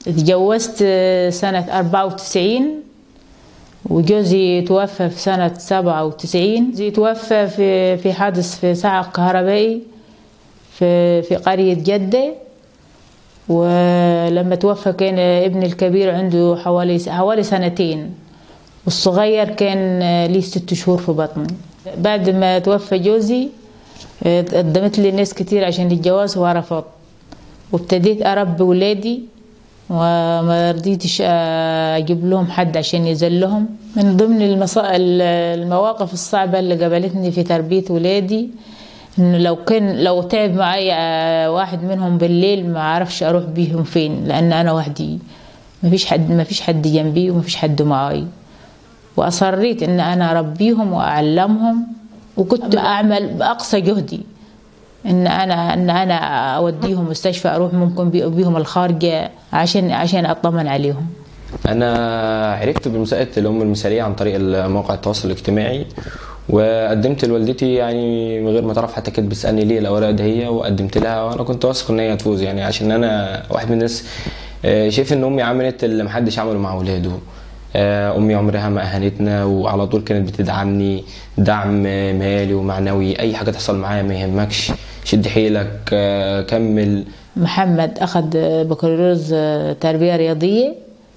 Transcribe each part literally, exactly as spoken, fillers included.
اتجوزت سنة أربعة وتسعين، وجوزي توفى في سنة سبعة وتسعين. جوزي توفى في في حادث في صعق كهربائي في في قرية جدة. ولما توفى كان ابني الكبير عنده حوالي حوالي سنتين، والصغير كان ليه ست شهور في بطني. بعد ما توفى جوزي قدمت لي ناس كتير عشان الجواز ورفضت، وابتديت أربي ولادي وما رضيتش اجيب لهم حد عشان يذلهم. من ضمن المواقف الصعبة اللي قابلتني في تربية ولادي انه لو كان لو تعب معايا واحد منهم بالليل ما اعرفش اروح بيهم فين، لان انا وحدي، ما فيش حد ما فيش حد جنبي وما فيش حد معاي. واصريت ان انا اربيهم واعلمهم، وكنت اعمل باقصى جهدي ان انا ان انا اوديهم مستشفى، اروح ممكن بيهم الخارجه عشان عشان اطمن عليهم. انا عرفت بمساءله الام المثاليه عن طريق مواقع التواصل الاجتماعي، وقدمت لوالدتي يعني من غير ما تعرف، حتى كانت بتسالني ليه الاوراق ده هي، وقدمت لها وانا كنت واثق ان هي هتفوز، يعني عشان انا واحد من الناس شايف ان امي عملت اللي محدش عمله مع اولاده. امي عمرها ما اهانتنا، وعلى طول كانت بتدعمني دعم مالي ومعنوي. اي حاجه تحصل معايا ما يهمكش، شد حيلك، كمل. محمد اخذ بكالوريوس تربيه رياضيه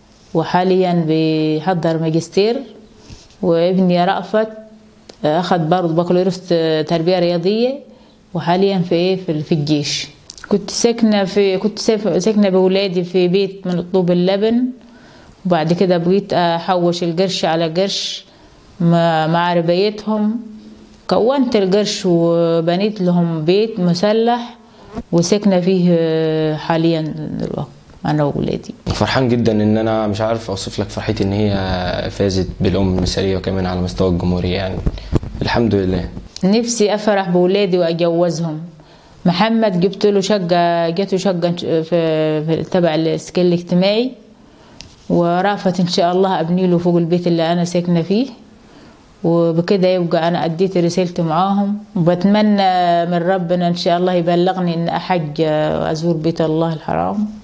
وحاليا بيحضر ماجستير، وابني رأفت اخذ برضه بكالوريوس تربيه رياضيه وحاليا في في الجيش. كنت ساكنه في كنت ساكنه بولادي في بيت من طوب اللبن، وبعد كده بقيت احوش القرش على قرش مع ربايتهم، كونت القرش وبنيت لهم بيت مسلح وسكنه فيه حاليا دلوقتي انا وولادي. فرحان جدا ان انا مش عارف اوصف لك فرحتي ان هي فازت بالام المثاليه، وكمان على مستوى الجمهوريه، يعني الحمد لله. نفسي افرح بولادي واجوزهم. محمد جبت له شقه جاته شقه في تبع السكن الاجتماعي، ورأفت ان شاء الله ابني له فوق البيت اللي انا ساكنه فيه، وبكده يبقى انا اديت رسالتي معاهم. وبتمنى من ربنا ان شاء الله يبلغني ان احج وازور بيت الله الحرام.